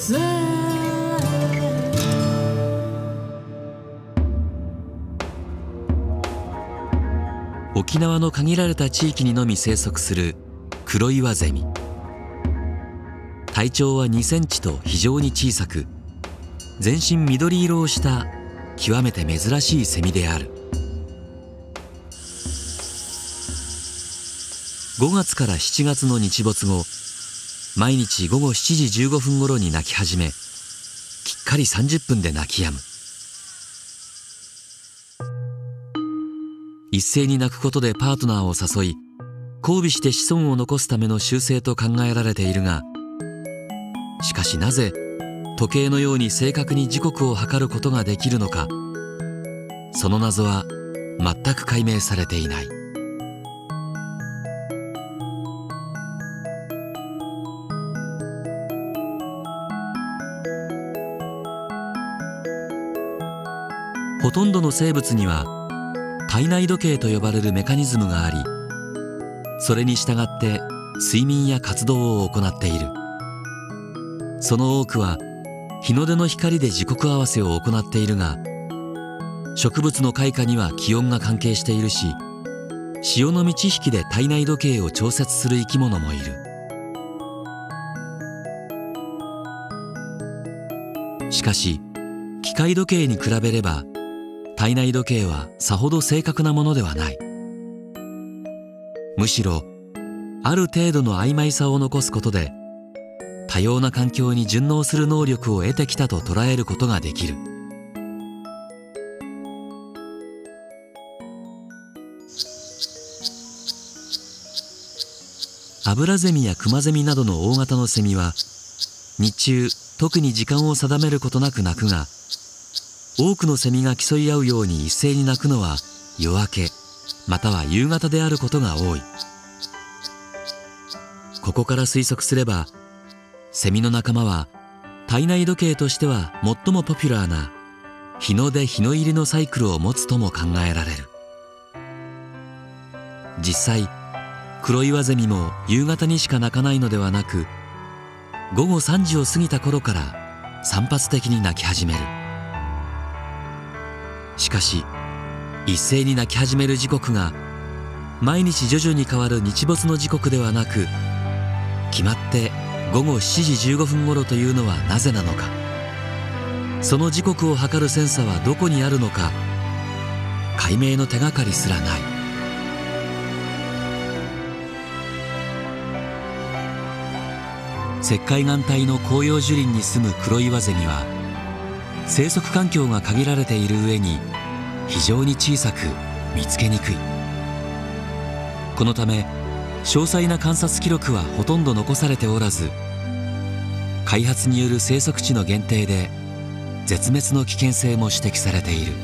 沖縄の限られた地域にのみ生息するクロイワゼミ。体長は2センチと非常に小さく、全身緑色をした極めて珍しいセミである。5月から7月の日没後、毎日午後7時15分頃に鳴き始め、きっかり30分で鳴き止む。一斉に鳴くことでパートナーを誘い、交尾して子孫を残すための習性と考えられているが、しかしなぜ時計のように正確に時刻を測ることができるのか、その謎は全く解明されていない。ほとんどの生物には体内時計と呼ばれるメカニズムがあり、それに従って睡眠や活動を行っている。その多くは日の出の光で時刻合わせを行っているが、植物の開花には気温が関係しているし、潮の満ち引きで体内時計を調節する生き物もいる。しかし機械時計に比べれば体内時計はさほど正確なものではない。むしろある程度の曖昧さを残すことで多様な環境に順応する能力を得てきたと捉えることができる。アブラゼミやクマゼミなどの大型のセミは日中特に時間を定めることなく鳴くが、多くのセミが競い合うように一斉に鳴くのは夜明けまたは夕方であることが多い。ここから推測すれば、セミの仲間は体内時計としては最もポピュラーな日の出日の入りのサイクルを持つとも考えられる。実際クロイワゼミも夕方にしか鳴かないのではなく、午後3時を過ぎた頃から散発的に鳴き始める。しかし一斉に鳴き始める時刻が毎日徐々に変わる日没の時刻ではなく、決まって午後7時15分頃というのはなぜなのか、その時刻を測るセンサーはどこにあるのか、解明の手がかりすらない。石灰岩帯の広葉樹林に住むクロイワゼミは生息環境が限られている上に非常に小さく見つけにくい。このため詳細な観察記録はほとんど残されておらず、開発による生息地の限定で絶滅の危険性も指摘されている。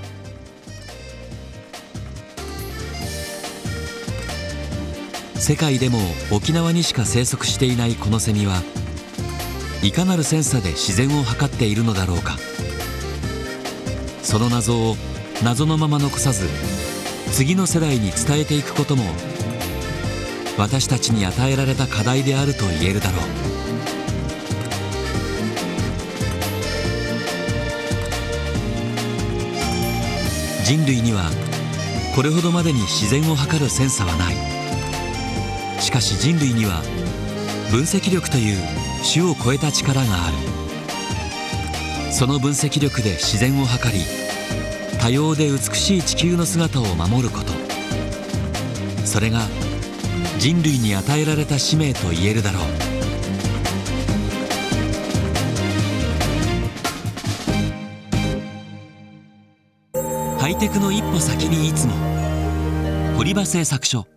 世界でも沖縄にしか生息していないこのセミは、いかなるセンサで自然を測っているのだろうか。その謎を謎のまま残さず次の世代に伝えていくことも私たちに与えられた課題であると言えるだろう。人類にはこれほどまでに自然を測るセンサはない。しかし人類には分析力という種を超えた力がある。その分析力で自然を測り、多様で美しい地球の姿を守ること、それが人類に与えられた使命と言えるだろう。ハイテクの一歩先にいつも、堀場製作所。